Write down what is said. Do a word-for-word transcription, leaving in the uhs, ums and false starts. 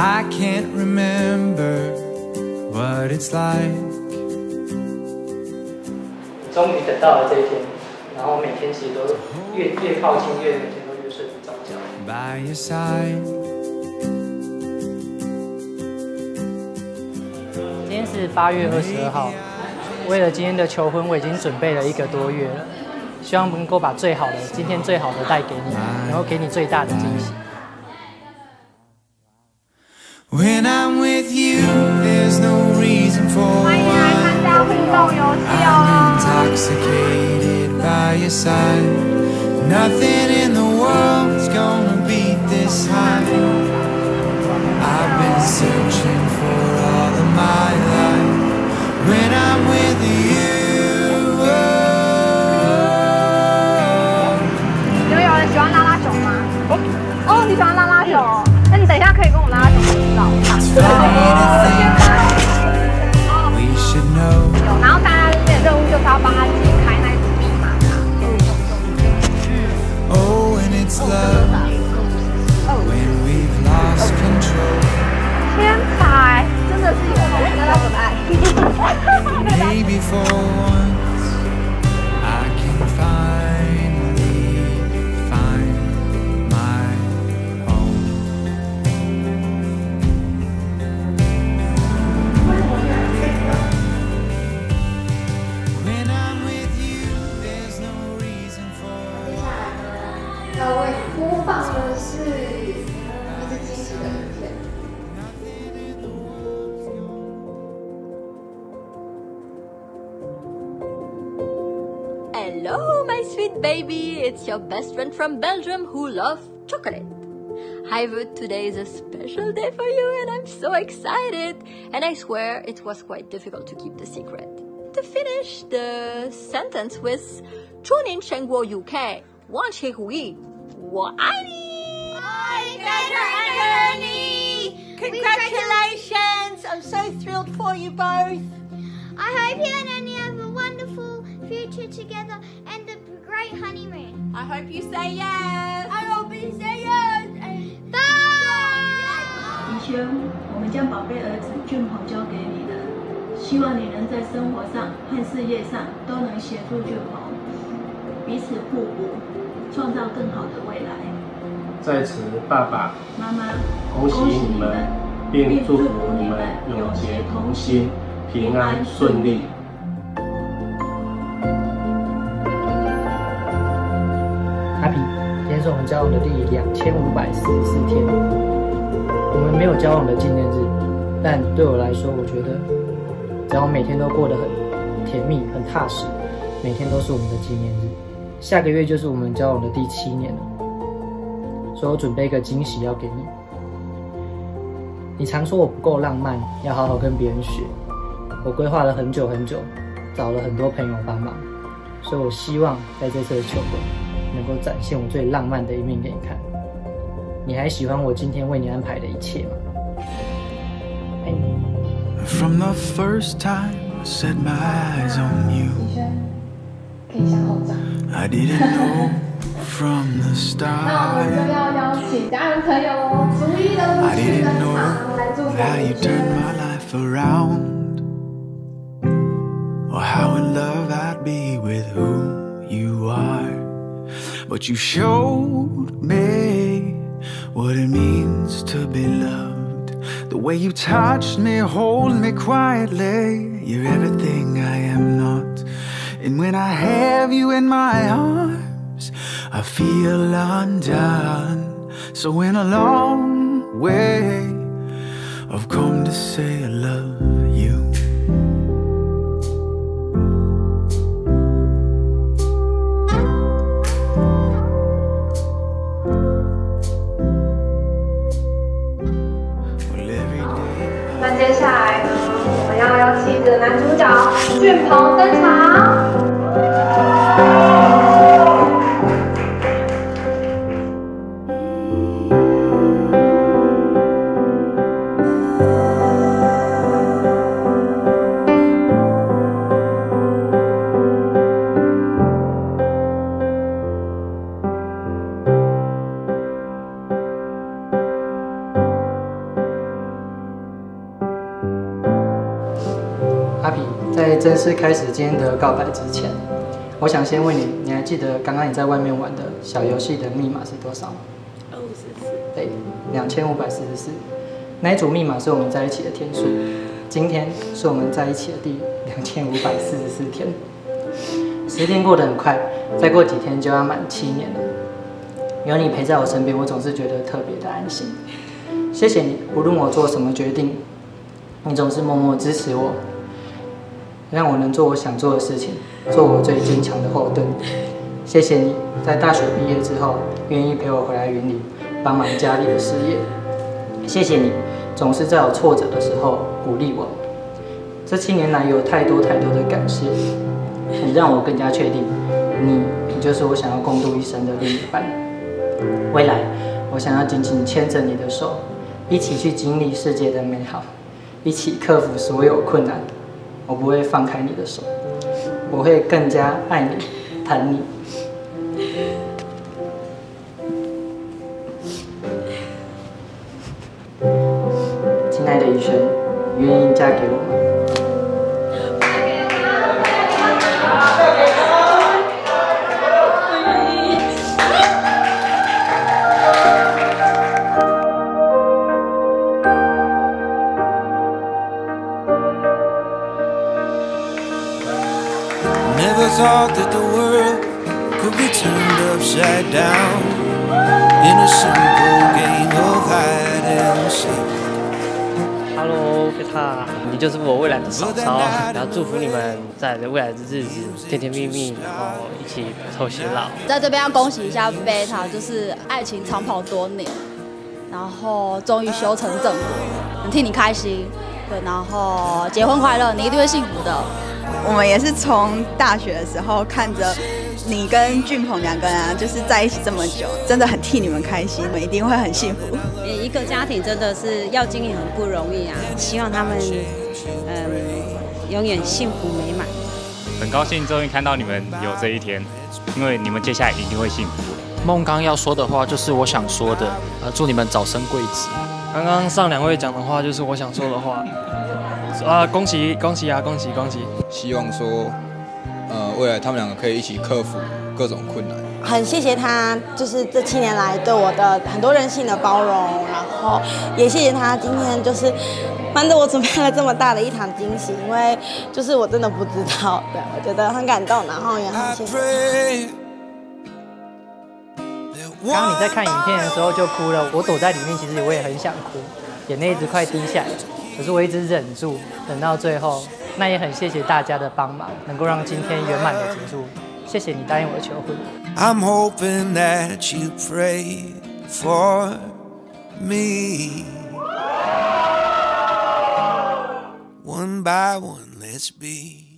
I can't remember what it's like. 终于等到了这一天，然后每天其实都越越靠近，越每天都越睡不着觉。 By your side. 今天是八月二十二号，为了今天的求婚，我已经准备了一个多月了，希望能够把最好的，今天最好的带给你，然后给你最大的惊喜。 When I'm with you, there's no reason for why. I'm intoxicated by your side. Nothing in the world's gonna beat this high. I've been searching for all of my life. When I'm with you. 你们有人喜欢拉拉熊吗？哦，你喜欢拉拉熊？那你等一下可以跟我拉拉熊洗澡。然后大家的任务就是要帮他解开那只密码。 Oh, and it's love when we've lost control. 天才，真的是有同学的可爱。 Maybe for once I can finally find my home. When I'm with you, there's no reason for. 要为你播放的是一支惊喜的影片。 Hello, my sweet baby. It's your best friend from Belgium who loves chocolate. However, today is a special day for you and I'm so excited. And I swear it was quite difficult to keep the secret. To finish the sentence with 祝您全国 U K 万事如意，我爱你。 I better Anthony! Congratulations! I'm so thrilled for you both. I hope you and Annie have a wonderful future together and a great honeymoon. I hope you say yes. I hope you say yes. Bye. 怡轩，我们将宝贝儿子俊鹏交给你了，希望你能在生活上和事业上都能协助俊鹏，彼此互补，创造更好的未来。 在此，爸爸、 妈妈， 恭喜你们，并祝福你们永结同心，平安顺利。 阿皮，今天是我们交往的第两千五百四十四天。我们没有交往的纪念日，但对我来说，我觉得只要我每天都过得很甜蜜、很踏实，每天都是我们的纪念日。下个月就是我们交往的第七年了，所以我准备一个惊喜要给你。你常说我不够浪漫，要好好跟别人学。我规划了很久很久，找了很多朋友帮忙，所以我希望在这次的求婚。 能够展现我最浪漫的一面给你看。你还喜欢我今天为你安排的一切吗？爱你。 From the first time I set my eyes on you, 可以向后站。 I didn't know from the 那我 start. 们就要邀请家人朋友逐一的陆 I 续 didn't 登 know 场来祝福 how you 怡 turned 轩。 my life around, or how in love I'd be with who you are. But you showed me what it means to be loved. The way you touched me, hold me quietly. You're everything I am not. And when I have you in my arms, I feel undone. So in a long way, I've come to say I love you. Well, every day 那接下来呢，我们要邀请着男主角俊鹏登场。 正式开始今天的告白之前，我想先问你，你还记得刚刚你在外面玩的小游戏的密码是多少吗？ 二五四四。 对，两千五百四十四。那一组密码是我们在一起的天数，今天是我们在一起的第两千五百四十四天。时间过得很快，再过几天就要满七年了。有你陪在我身边，我总是觉得特别的安心。谢谢你，无论我做什么决定，你总是默默支持我，让我能做我想做的事情，做我最坚强的后盾。谢谢你在大学毕业之后，愿意陪我回来云林，帮忙家里的事业。谢谢你，总是在我挫折的时候鼓励我。这七年来有太多太多的感谢，你让我更加确定，你你就是我想要共度一生的另一半。未来，我想要紧紧牵着你的手，一起去经历世界的美好，一起克服所有困难。我不会放开你的手，我会更加爱你，疼你。亲爱的宇轩，你愿意嫁给我吗 ？Never thought that the world could be turned upside down in a simple game of hide and seek.Hello， 贝塔，你就是我未来的嫂嫂，然后祝福你们在未来的日子甜甜蜜蜜，然后一起白头偕老。 在这边要恭喜一下贝塔，就是爱情长跑多年，然后终于修成正果，很替你开心。对，然后结婚快乐，你一定会幸福的。 我们也是从大学的时候看着你跟俊鹏两个人啊，就是在一起这么久，真的很替你们开心，你们一定会很幸福。 一个家庭真的是要经营很不容易啊，希望他们嗯永远幸福美满。 很高兴终于看到你们有这一天，因为你们接下来一定会幸福。 梦刚要说的话就是我想说的，呃，祝你们早生贵子。 刚刚上两位讲的话就是我想说的话。啊，恭喜恭喜啊，恭喜恭喜！ 希望说，呃，未来他们两个可以一起克服各种困难。 很谢谢他，就是这七年来对我的很多人性的包容，然后也谢谢他今天就是帮着我准备了这么大的一场惊喜，因为就是我真的不知道，对，我觉得很感动，然后也很谢谢。 刚刚你在看影片的时候就哭了，我躲在里面，其实我也很想哭，眼泪一直快滴下来。可是我一直忍住，等到最后，那也很谢谢大家的帮忙，能够让今天圆满的结束。谢谢你答应我的求婚。 I'm hoping that you pray for me. One by one, let's be.